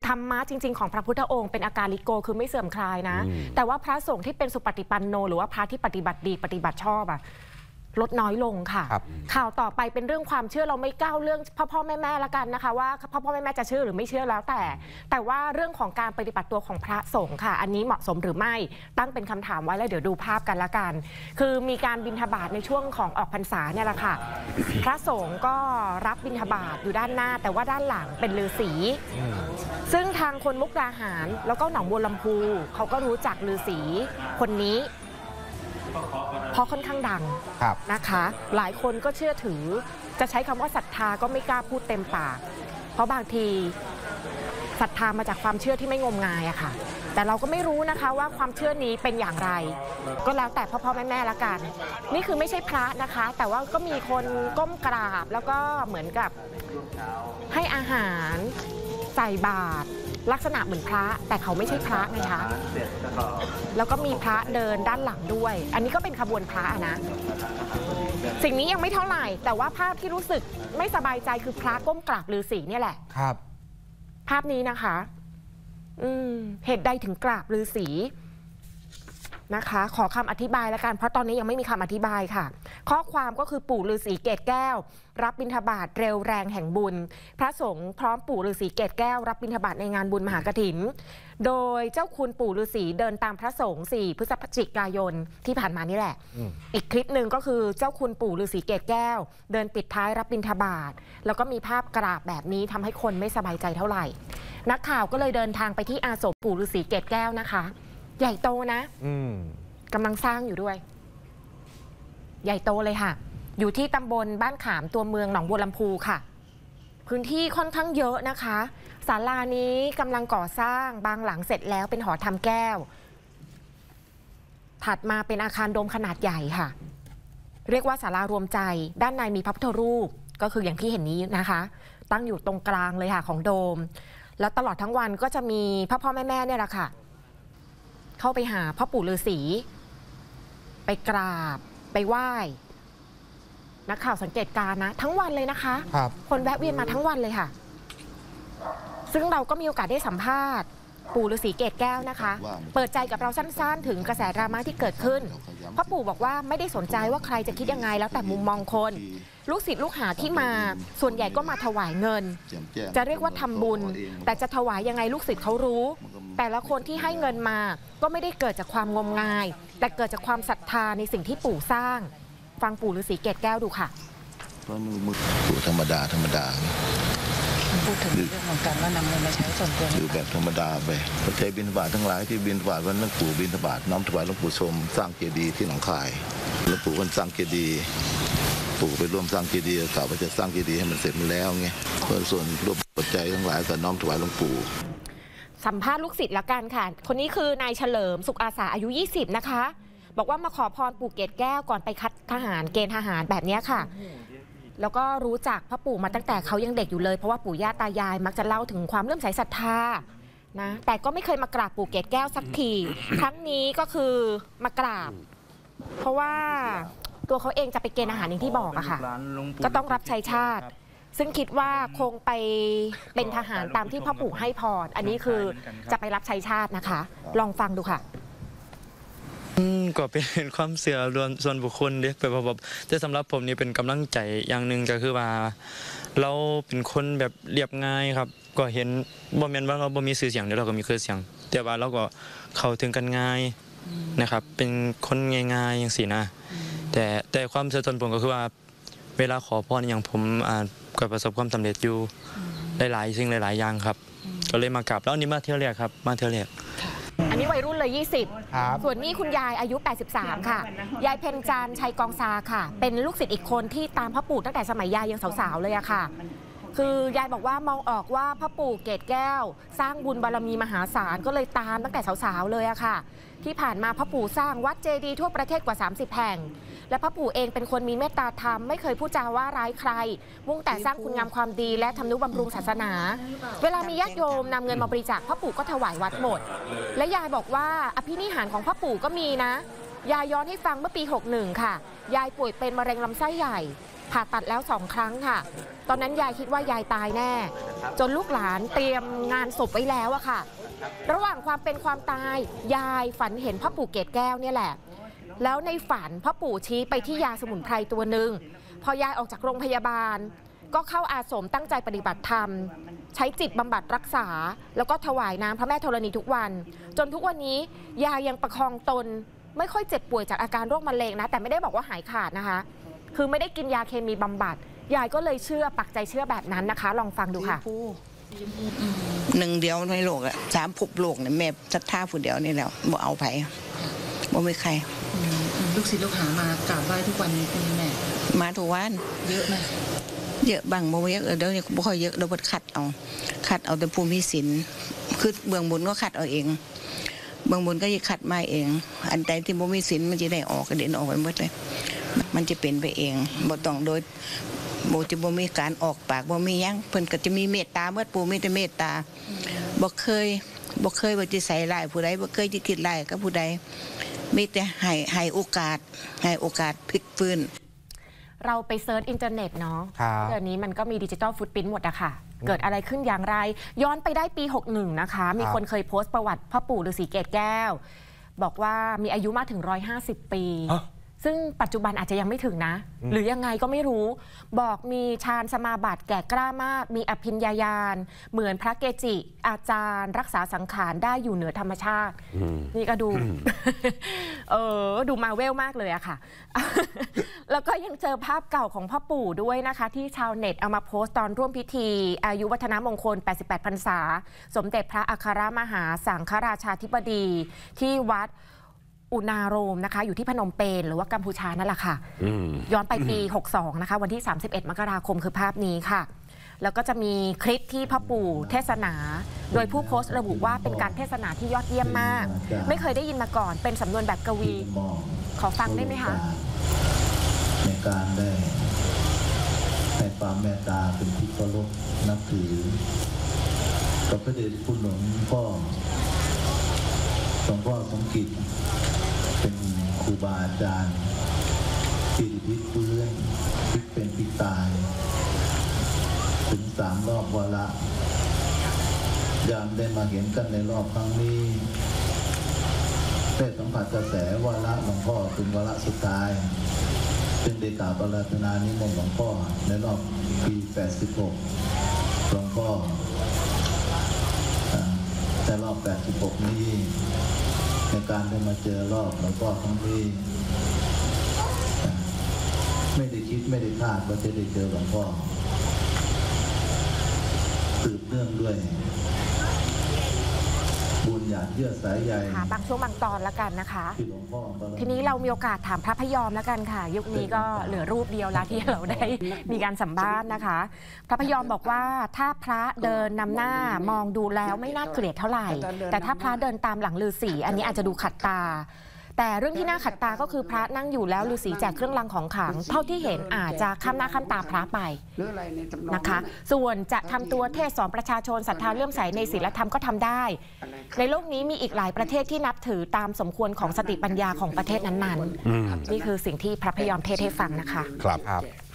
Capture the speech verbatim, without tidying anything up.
ธรรมะจริงๆของพระพุทธองค์เป็นอาการลิโกคือไม่เสื่อมคลายนะแต่ว่าพระสงฆ์ที่เป็นสุปฏิปันโนหรือว่าพระที่ปฏิบัติดีปฏิบัติชอบอะลดน้อยลงค่ะข่าวต่อไปเป็นเรื่องความเชื่อเราไม่ก้าวเรื่องพ่อพ่อแม่แม่ละกันนะคะว่าพ่อพ่อแม่แม่จะเชื่อหรือไม่เชื่อแล้วแต่แต่ว่าเรื่องของการปฏิบัติตัวของพระสงฆ์ค่ะอันนี้เหมาะสมหรือไม่ตั้งเป็นคำถามไว้แล้วเดี๋ยวดูภาพกันละกันคือมีการบิณฑบาตในช่วงของออกพรรษาเนี่ยแหละค่ะพระสงฆ์ก็รับบิณฑบาตอยู่ด้านหน้าแต่ว่าด้านหลังเป็นฤาษีซึ่งทางคนมุกดาหารแล้วก็หนองบัวลำพูเขาก็รู้จักฤาษีคนนี้เพราะค่อนข้างดังนะคะหลายคนก็เชื่อถือจะใช้คำว่าศรัทธาก็ไม่กล้าพูดเต็มปากเพราะบางทีศรัทธามาจากความเชื่อที่ไม่งมงายอะค่ะแต่เราก็ไม่รู้นะคะว่าความเชื่อนี้เป็นอย่างไรก็แล้วแต่พ่อพ่อแม่แม่ละกันนี่คือไม่ใช่พระนะคะแต่ว่าก็มีคนก้มกราบแล้วก็เหมือนกับให้อาหารใส่บาตรลักษณะเหมือนพระแต่เขาไม่ใช่พระไงคะแล้วก็มีพระเดินด้านหลังด้วยอันนี้ก็เป็นขบวนพระนะสิ่งนี้ยังไม่เท่าไหร่แต่ว่าภาพที่รู้สึกไม่สบายใจคือพระก้มกราบฤาษีเนี่ยแหละครับภาพนี้นะคะอืมเหตุใดถึงกราบฤาษีนะคะขอคำอธิบายแล้วกันเพราะตอนนี้ยังไม่มีคำอธิบายค่ะข้อความก็คือปู่ฤาษีเกศแก้วรับบิณฑบาตเร็วแรงแห่งบุญพระสงฆ์พร้อมปู่ฤาษีเกศแก้วรับบิณฑบาตในงานบุญมหากฐินโดยเจ้าคุณปู่ฤาษีเดินตามพระสงฆ์สี่พฤศจิกายนที่ผ่านมานี่แหละ อ, อีกคลิปหนึ่งก็คือเจ้าคุณปู่ฤาษีเกศแก้วเดินปิดท้ายรับบิณฑบาตแล้วก็มีภาพกราบแบบนี้ทำให้คนไม่สบายใจเท่าไหร่นักข่าวก็เลยเดินทางไปที่อาสมปู่ฤาษีเกศแก้วนะคะใหญ่โตนะกำลังสร้างอยู่ด้วยใหญ่โตเลยค่ะอยู่ที่ตำบลบ้านขามตัวเมืองหนองบัวลำพูค่ะพื้นที่ค่อนข้างเยอะนะคะศาลานี้กำลังก่อสร้างบางหลังเสร็จแล้วเป็นหอทำแก้วถัดมาเป็นอาคารโดมขนาดใหญ่ค่ะเรียกว่าศาลารวมใจด้านในมีพระพุทธรูปก็คืออย่างที่เห็นนี้นะคะตั้งอยู่ตรงกลางเลยค่ะของโดมแล้วตลอดทั้งวันก็จะมีพ่อพ่อแม่แม่เนี่ยแหละค่ะเข้าไปหาพ่อปู่ฤาษีไปกราบไปไหว้นักข่าวสังเกตการณ์นะทั้งวันเลยนะคะครับคนแวะเวียนมาทั้งวันเลยค่ะซึ่งเราก็มีโอกาสได้สัมภาษณ์ปู่ฤาษีเกศแก้วนะคะเปิดใจกับเราสั้นๆถึงกระแสดราม่าที่เกิดขึ้นพ่อปู่บอกว่าไม่ได้สนใจว่าใครจะคิดยังไงแล้วแต่มุมมองคนลูกศิษย์ลูกหาที่มาส่วนใหญ่ก็มาถวายเงินจะเรียกว่าทำบุญแต่จะถวายยังไงลูกศิษย์เขารู้แต่ละคนที่ให้เงินมาก็ไม่ได้เกิดจากความงมงายแต่เกิดจากความศรัทธาในสิ่งที่ปู่สร้างฟังปู่ฤาษีเกศแก้วดูค่ะเพราะมือมือปู่ธรรมดาธรรมดาพูดถึงเรื่องของการว่านำเงินมาใช้ส่วนตัวคือแบบธรรมดาไปพระเทพบิณฑบาตทั้งหลายที่บิณฑบาตวันนั้นปู่บิณฑบาตน้อมถวายหลวงปู่ชมสร้างเจดีย์ที่หนองคายหลวงปู่คนสร้างเจดีย์ปู่ไปร่วมสร้างเจดีย์กล่าวว่าจะสร้างเจดีย์ให้มันเสร็จมาแล้วไงเพื่อส่วนรวมปัจจัยทั้งหลายก็น้อมถวายหลวงปู่สัมภาษณ์ลูกศิษย์ละกันค่ะคนนี้คือนายเฉลิมสุขอาสาอายุยี่สิบนะคะบอกว่ามาขอพรปู่เกศแก้วก่อนไปคัดทหารเกณฑ์ทหารแบบนี้ค่ะแล้วก็รู้จักพ่อปู่มาตั้งแต่เขายังเด็กอยู่เลยเพราะว่าปู่ย่าตายายมักจะเล่าถึงความเลื่อมใสศรัทธานะแต่ก็ไม่เคยมากราบปู่เกศแก้วสักทีครั้งนี้ก็คือมากราบเพราะว่าตัวเขาเองจะไปเกณฑ์อาหารอย่างที่บอกอะค่ะก็ต้องรับใช้ชาติซึ่งคิดว่าคงไปเป็นทหารตามที่พ่อปู่ให้พรอันนี้คือจะไปรับใช้ชาตินะคะลองฟังดูค่ะก็เป็นความเสื่อส่วนบุคคลเด็กไปแบบแต่สำหรับผมนี่เป็นกำลังใจอย่างหนึ่งก็คือว่าเราเป็นคนแบบเรียบง่ายครับก็เห็นบ่แม่นว่าเราบ่มีชื่อเสียงเดี๋ยวเราก็มีชื่อเสียงแต่ว่าเราก็เข้าถึงกันง่ายนะครับเป็นคนง่ายๆอย่างสินะแต่แต่ความเสื่อส่วนผมก็คือว่าเวลาขอพรอย่างผมก็ประสบความสำเร็จอยู่หลายๆสิ่งหลายๆอย่างครับก็เลยมากราบแล้วนี่มาเที่ยวแรกครับมาเที่ยวแรกอันนี้วัยรุ่นเลยยี่สิบส่วนนี้คุณยายอายุแปดสิบสามค่ะยายเพ็ญจันทร์ชัยกองซาค่ะเป็นลูกศิษย์อีกคนที่ตามพ่อปู่ตั้งแต่สมัยยายยังสาวๆเลยอะค่ะคือยายบอกว่ามองออกว่าพ่อปู่เกศแก้วสร้างบุญบารมีมหาศาลก็เลยตามตั้งแต่สาวๆเลยอะค่ะที่ผ่านมาพ่อปู่สร้างวัดเจดีย์ทั่วประเทศกว่าสามสิบแห่งและพ่อปู่เองเป็นคนมีเมตตาธรรมไม่เคยพูดจาว่าร้ายใครมุ่งแต่สร้างคุณงามความดีและทำนุบำรุงศาสนาเวลามีญาติโยมนำเงินมาบริจาคพ่อปู่ก็ถวายวัดหมดและยายบอกว่าอภินิหารของพ่อปู่ก็มีนะยายย้อนให้ฟังเมื่อปีหกสิบเอ็ดค่ะยายป่วยเป็นมะเร็งลำไส้ใหญ่ผ่าตัดแล้วสองครั้งค่ะตอนนั้นยายคิดว่ายายตายแน่จนลูกหลานเตรียมงานศพไว้แล้วอะค่ะระหว่างความเป็นความตายยายฝันเห็นพ่อปู่เกศแก้วเนี่ยแหละแล้วในฝันพ่อปู่ชี้ไปที่ยาสมุนไพรตัวหนึ่งพอยายออกจากโรงพยาบาลก็เข้าอาสมตั้งใจปฏิบัติธรรมใช้จิตบำบัดรักษาแล้วก็ถวายน้ำพระแม่ธรณีทุกวันจนทุกวันนี้ยายยังประคองตนไม่ค่อยเจ็บป่วยจากอาการโรคมะเร็งนะแต่ไม่ได้บอกว่าหายขาดนะคะคือไม่ได้กินยาเคมีบำบัดยายก็เลยเชื่อปักใจเชื่อแบบนั้นนะคะลองฟังดูค่ะหนึ่งเดียวในโลกอะสามภพโลกเนี่ยแม่ศรัทธาผู้เดียวนี่แหละบ่เอาไผบ่มีใครลูกศิษย์ลูกหามากราบไหว้ทุกวันนี้คุณแม่มาทุกวันเยอะไหมเยอะบางบ่เยอะเดี๋ยวนี้บ่ค่อยเยอะเดี๋ยวบ่คัดเอาคัดเอาแต่ผู้มีศีลคือเบื้องบนก็คัดเอาเองเบื้องบนก็จะคัดมาเองอันใดที่บ่มีศีลมันจะได้ออกกระเด็นออกไปหมดเลยมันจะเป็นไปเองบ่ต้องโดยบ่จะบ่มีการออกปากบ่มีหยังเพิ่นก็จะมีเมตตาเมื่อปู่มีแต่เมตตาบ่เคยบ่เคยว่าจะใส่ร้ายผู้ใดบ่เคยจะคิดร้ายกับผู้ใดมีแต่ให้ให้โอกาสให้โอกาสพลิกฟื้นเราไปเซิร์ชอินเทอร์เน็ตเนาะเดี๋ยวนี้มันก็มีดิจิทัลฟุตพิ้นหมดอะค่ะเกิดอะไรขึ้นอย่างไรย้อนไปได้ปีหกสิบเอ็ดนะคะมีคนเคยโพสต์ประวัติพ่อปู่ฤาษีเกศแก้วบอกว่ามีอายุมากถึงหนึ่งร้อยห้าสิบปีซึ่งปัจจุบันอาจจะยังไม่ถึงนะหรือยังไงก็ไม่รู้บอกมีฌานสมาบัติแก่กล้ามากมีอภิญญาญาณเหมือนพระเกจิอาจารย์รักษาสังขารได้อยู่เหนือธรรมชาตินี่ก็ดูเออดูมาเวลมากเลยอะค่ะแล้วก็ยังเจอภาพเก่าของพ่อปู่ด้วยนะคะที่ชาวเน็ตเอามาโพสต์ตอนร่วมพิธีอายุวัฒนมงคลแปดสิบแปดพรรษาสมเด็จพระอัครมหาสังฆราชาธิบดีที่วัดอุณาโรมนะคะอยู่ที่พนมเปญหรือว่ากัมพูชานั่นแหละค่ะย้อนไปปีหกสิบสองนะคะวันที่สามสิบเอ็ดมกราคมคือภาพนี้ค่ะแล้วก็จะมีคลิปที่พ่อปู่เทศนาโดยผู้โพสต์ระบุว่าเป็นการเทศนาที่ยอดเยี่ยมมากไม่เคยได้ยินมาก่อนเป็นสำนวนแบบกวีขอฟังได้ไหมคะในการได้ให้ความเมตตาเป็นที่เคารพนับถือกับพระเดชคุณหลวงพ่อหลวงพ่อสมกิจเป็นครูบาอาจารย์ที่พลิกฟื้นพลิกเป็นพลิกตายถึงสามรอบวาระยามได้มาเห็นกันในรอบครั้งนี้ได้สัมผัสกระแสวาระหลวงพ่อเป็นวาระสุดท้ายจึงได้กราบอาราธนานิมนต์หลวงพ่อในรอบปีแปดสิบหกหลวงพ่อแต่รอบแปดสิบหกนี้ในการได้มาเจอรอบหลวงพ่อครั้งนี้ไม่ได้คิดไม่ได้คาดว่าจะได้เจอหลวงพ่อสืบเนื่องด้วยบุญหยาดเยื่อสายใยบางช่วงบางตอนแล้วกันนะคะทีนี้เรามีโอกาสถามพระพยอมแล้วกันค่ะยุคนี้ก็เหลือรูปเดียวแล้วที่เราได้มีการสัมภาษณ์นะคะพระพยอมบอกว่าถ้าพระเดินนำหน้ามองดูแล้วไม่น่าเกลียดเท่าไหร่แต่ถ้าพระเดินตามหลังฤาษีอันนี้อาจจะดูขัดตาแต่เรื่องที่น่าขัดตาก็คือพระนั่งอยู่แล้วฤาษีแจกเครื่องรางของขลังเท่าที่เห็นอาจจะข้ามหน้าข้ามตาพระไปนะคะส่วนจะทำตัวเทศสอนประชาชนศรัทธาเลื่อมใสในศีลธรรมก็ทำได้ในโลกนี้มีอีกหลายประเทศที่นับถือตามสมควรของสติปัญญาของประเทศนั้นๆนี่คือสิ่งที่พระพยอมเทศให้ฟังนะคะครับ